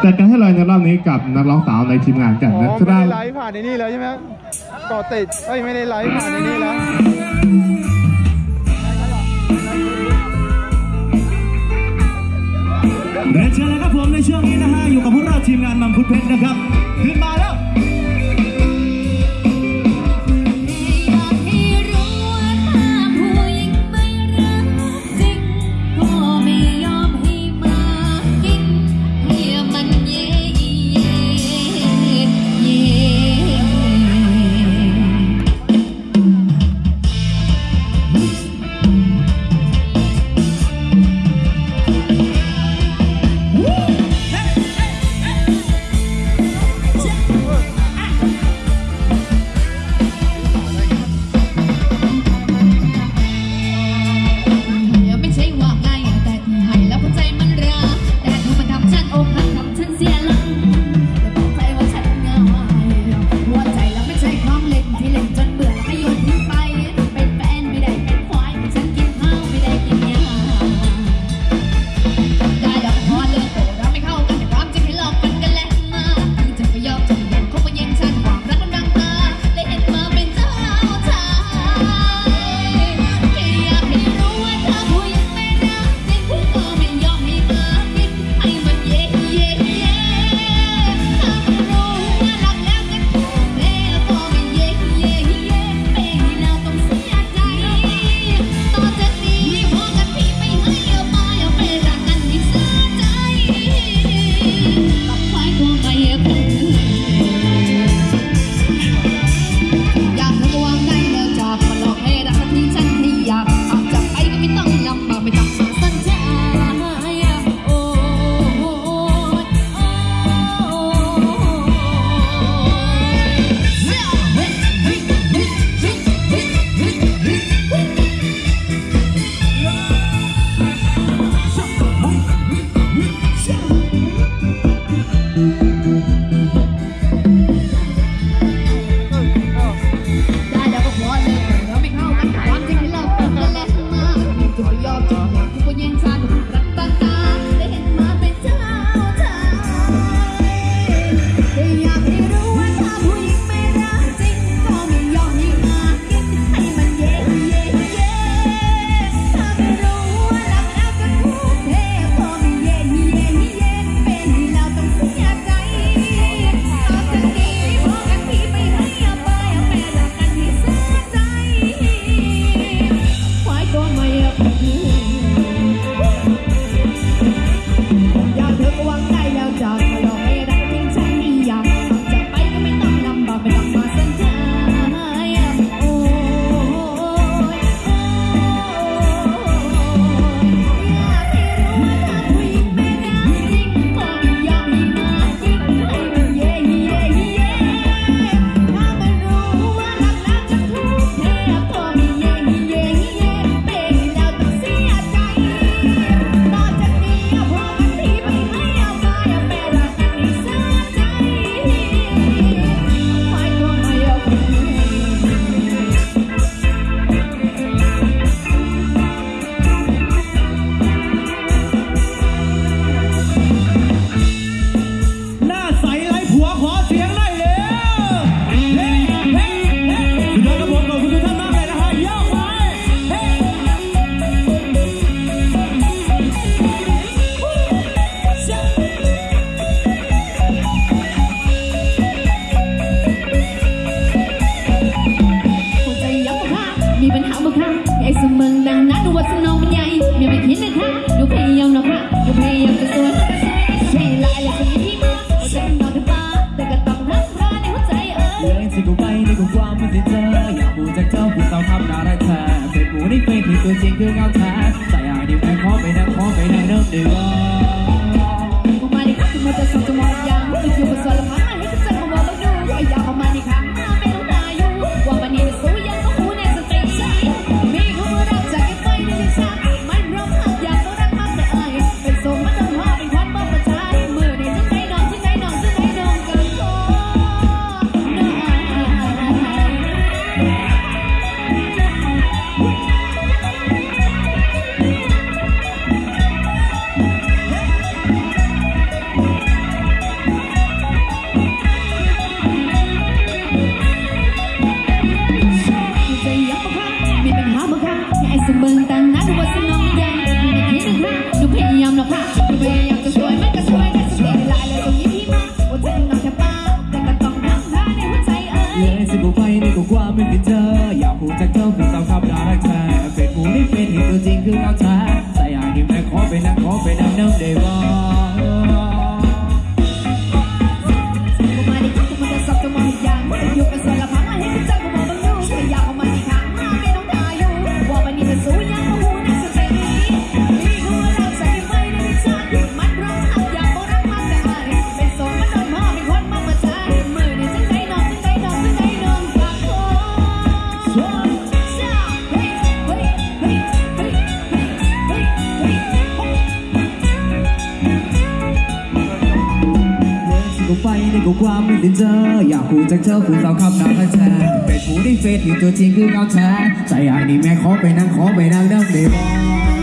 แต่การให้รอยในรอบนี้กับนักร้องสาวในทีมงานกันนะครับไม่ได้ไลฟ์ผ่านในนี่แล้วใช่ไหมก่อติดไม่ได้ไลฟ์ผ่านในนี่แล้วเรียนเชิญเลยครับผมในช่วงนี้นะฮะอยู่กับพวกเราทีมงานมังคุดเพชรนะครับขึ้นมาแล้วตัวจริงคือเงาแท้ใส่อาดิบแม่ขอไปนั่งเริ่มเดือดมาดิค่ะคือมันจะส่งจะมองอย่างมันคือมันสารพัดให้ทุกคนมองแล้วดูว่าอยากมาดิค่ะไม่รู้นายอยู่ว่ามันนี่สู้ยังก็หูในสเตย์ใช่มีเขาเมื่อเราจะเก็บไปในดิฉันไม่ร้องหักอยากต้องรักมากแต่ไอเป็นส่งมันต้องหาเป็นความบ้าประชามือในจะไหนนอนจะไหนนอนจะไหนนอนกันโอ้ก็ไปในก็ความไม่ได้เจออยากคู่จากเธอคู่สาวขับน้ำกระแทกเป็นผู้ได้เฟซที่ตัวจริงคือเงาแท้ใจไอ้นี่แม่ขอไปนั่งเดิมได้บ่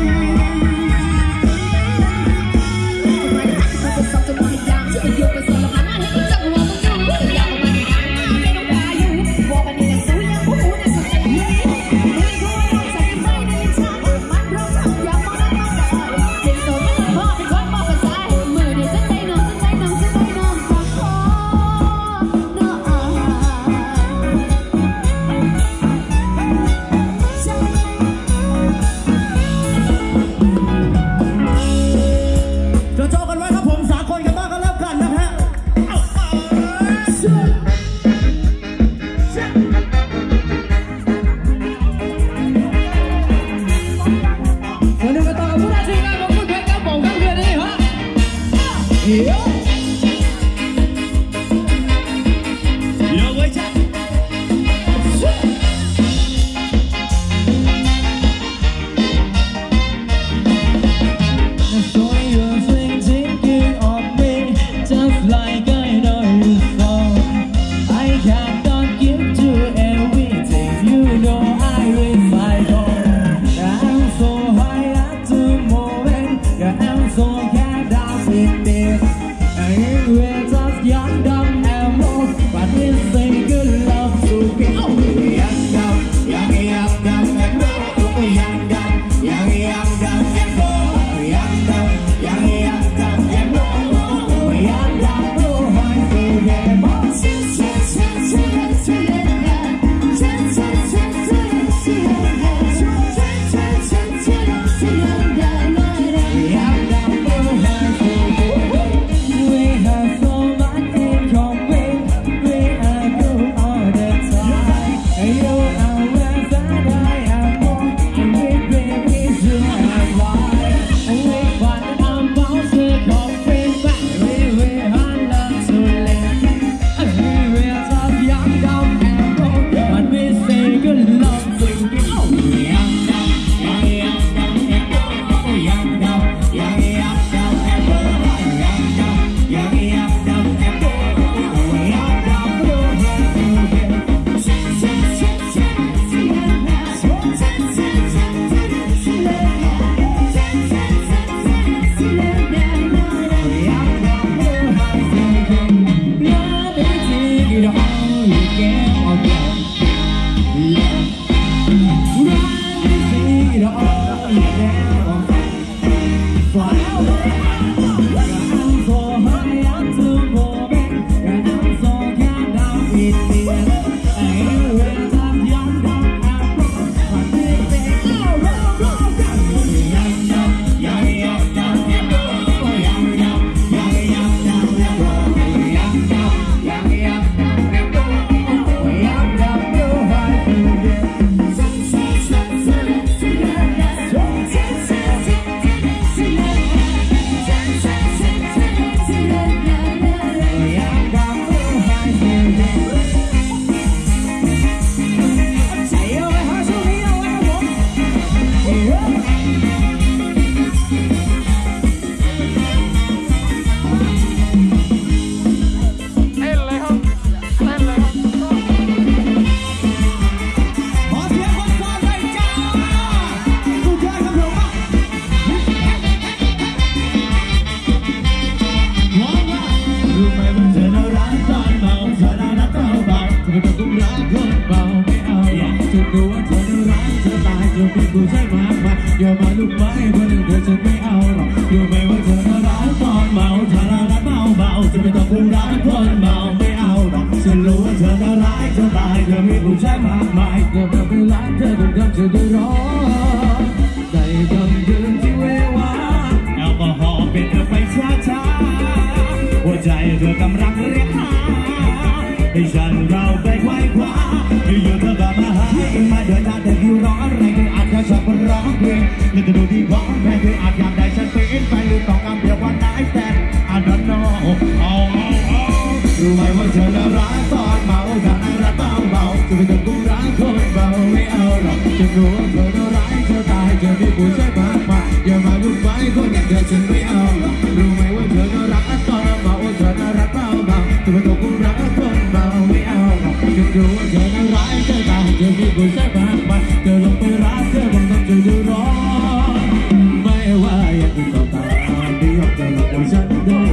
อย่ามาลุกไม้คนหนึ่งเธอจะไม่เอาหรอกรู้ไหมว่าเธอน่ารักตอนเมาถ้าน่ารักเมาจะไม่ต้องพูดรักคนเมาไม่เอาหรอกฉันรู้ว่าเธอน่ารักจะตายเธอมีผู้ชายมากมายเธอเป็นรักเธอต้องทำเธอได้ร้อนใจกำยืนที่เววาแอลกอฮอล์เป็นเธอไปช้าๆหัวใจเธอกำลังเรียกหาให้ฉันเราไปไขว้คว้าอยู่ๆเธอก็มาหามาเดินทางแต่อยู่ร้อนแรงอาจจะชอบร้องเพลงแล้วก็ดูดีว่าแม่เธออาจอยากได้ฉันเป็นไปหรือต้องการเพียงวันไหนแต่ I don't know รู้ไหมว่าเธอน่ารักตอนเมาถ้าน่ารักเบาๆจะไม่ต้องกูรักคนเบาไม่เอาหรอกฉันรู้ว่าเธอน่ารักเธอตายเธอมีผู้ชายมากมายอย่ามาลุกไฟคนอย่างเธอฉันไม่เอาหรอกรู้ไหมว่าเธอน่ารักตอนเมาเธอน่ารักเบา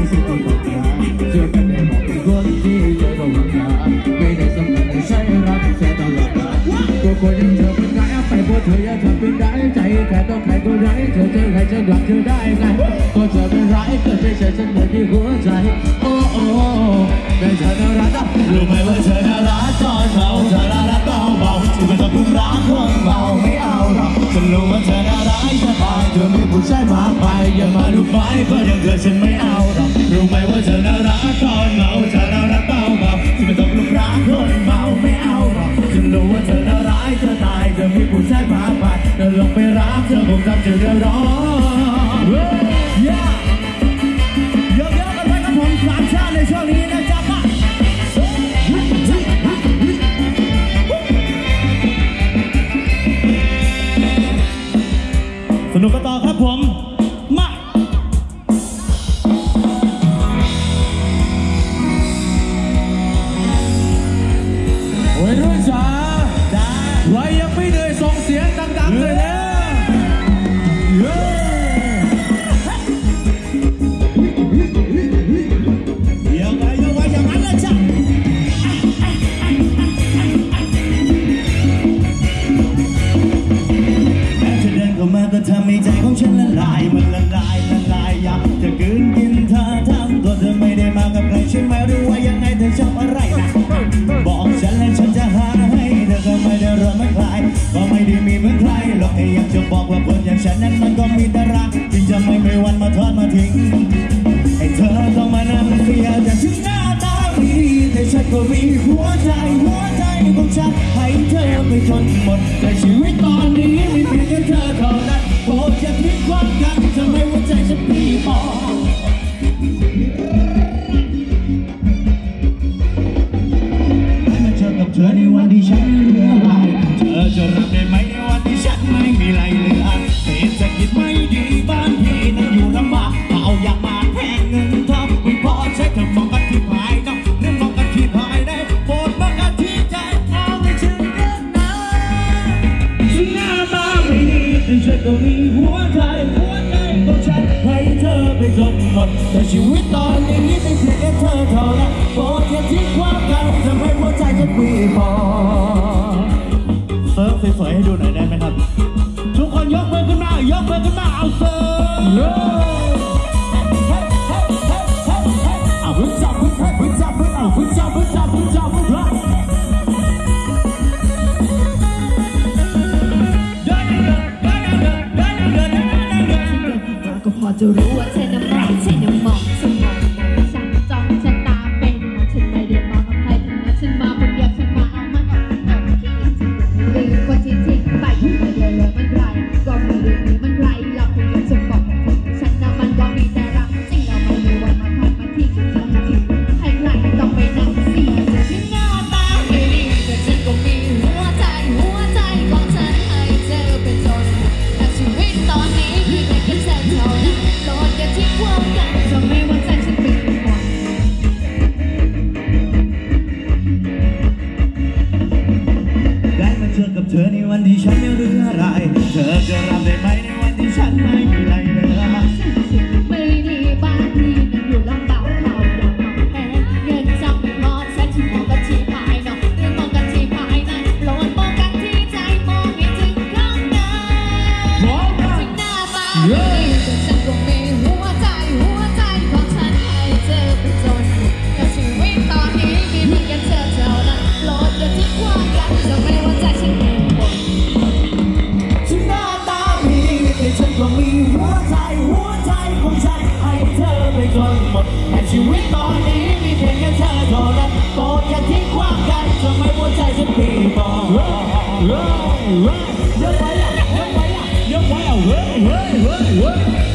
สิ่งที่ต้องการเชื่อกันได้บอกเป็นคนที่ใจต้องการไม่ได้สำคัญในใช้รักแค่ตลอดกาลตัวคนยังเธอเป็นไงไปเพราะเธอยังทำเป็นได้ใจแค่ต้องใครก็ได้เธอใครจะรักเธอได้ไงก็เธอเป็นร้ายเกิดไม่ใช่ฉันเหมือนที่หัวใจโอ้โอ้ไม่ใช่น่ารักรู้ไหมว่าเธอน่ารักตอนเมาเธอน่ารักเบาๆที่ไม่ต้องพึ่งรักคนเมาไม่เอาหรอกฉันรู้ว่าเธอน่ารักจะตายเธอไม่ผู้ชายมากไปอย่ามาดูไปก็ยังเธอฉันไม่เอาหรอกรู้ไหมว่าเธอน่ารักตอนเมาเธอน่ารักเบาๆที่ไม่ต้องพึ่งรักคนเมาไม่เอาหรอกฉันรู้ว่าเธอน่ารักจะตายเธอไม่ผู้ชายมากไปเธอลงไปรักเธอคงทำเธอเดือดร้อนเยอะๆกันไว้กับผมสามชาติในช่วงนี้นะจ๊ะมาสนุกกันต่อครับผมมาวัยรุ่นจ๋าใครยังไม่เหนื่อยส่งเสียงดังๆเลยนะยังไงอย่างนั้นละจ้ะแม้จะเดินเข้ามาก็ทำให้ใจของฉันละลายมันละลายอยากจะกลืนกินเธอทั้งตัวเธอไม่ได้มากับใครใช่ไหมหรือว่ายังไงเธอชอบอะไรนะบอกฉันและฉันจะหาให้เธอก็ไม่ได้รอไม่ใครก็ไม่ได้มีเหมือนใครหรอกอยากจะบอกว่าคนอย่างฉันนั้นมันก็มีแต่รักที่จะไม่มีวันมาทอดมาทิ้งให้เธอต้องมานั่งเสียแต่ถึงหน้าตาไม่ดีแต่ฉันก็มีหัวใจของฉันให้เธอไปจนหมดแต่ชีวิตตอนนี้มีเพียงแค่เธอเท่านั้นโปรดอย่าคิดความกันทำไมหัวใจฉันปีบอให้มาเจอกับเธอในวันที่ฉันไม่เหลืออะไรเธอจะรับได้ไหมในวันที่ฉันไม่มีอะไรเหลือเศรษฐกิจไม่ดีบ้านพี่นั้นอยู่ลำบากเอาอยากมาแพงเงินทองไม่พอใช้เธอมองกันที่ภายนอกเรื่องมองกันที่ภายในโปรดมองกันที่ใจเอาไม่เชื่อเรื่องนั้นถึงหน้าตาไม่ดีแต่ฉันก็มีหัวใจของฉันให้เธอไปจนหมดแต่ชีวิตตอนนี้ไม่เพียงแค่เธอเท่านั้นโปรดอย่าทิ้งความกันทำให้หัวใจฉันปีบอเซิร์ฟสวยๆให้ดูหน่อยได้ไหมครับทุกคนยกมือขึ้นมาเอาเซิร์ฟเอาพึ่งจับก็พอจะรู้ว่าเธอน่ะไม่ใช่น่ะมองฉันจ้องฉันตาเป็นมองฉันไม่ได้มองกับใครถึงแม้ฉันมาคนเดียวฉันมาเอามันลืมว่าที่ทิ้งไปก็ไม่ได้เลยมันไรก็ไม่ได้มีมันไรหลับไปยังฉันบอกกับคนฉันน่ะมันก็มีแต่รักจริงเราไม่มีวันมาทำมาที่ฉันจะทิ้งให้ใครต้องไปนั่งเสียจะถึงหน้าตาไม่ดีแต่ฉันก็มีหัวใจของฉันให้เธอเป็นจนแต่ชีวิตตอนนี้คือแค่เธอเท่านั้นโปรดอย่าทิ้งความกันทำให้หัวใจฉันเป็นหมดได้มาเจอกับเธอในวันที่ฉันไม่เหลืออะไรเธอจะรับได้ไหมในวันที่ฉันไม่มีอะไรเหลือไม่ดีบ้านพี่นั้นอยู่ลำบากเขาอยากมาแพงเงินจำไม่พอฉันที่มองกันที่ภายนอกเรื่องมองกันที่ภายในโปรดมองกันที่ใจมองให้ถึงข้างในถึงหน้าตาไม่ดีแต่ฉันก็มีหัวใจของฉันให้เธอเป็นจนแต่ชีวิตตอนนี้มีเพียงแค่เธอเท่านั้นโปรดอย่าทิ้งความกันจะไม่ว่าใจฉันเป็นหมดถึงหน้าตาไม่ดีแต่ฉันก็มีหัวใจของฉันให้เธอไปจนหมดแต่ชีวิตตอนนี้มีเพียงแค่เธอเท่านั้นโปรดอย่าทิ้งความกันทำให้หัวใจฉันปีบอยกไว้เฮ้ย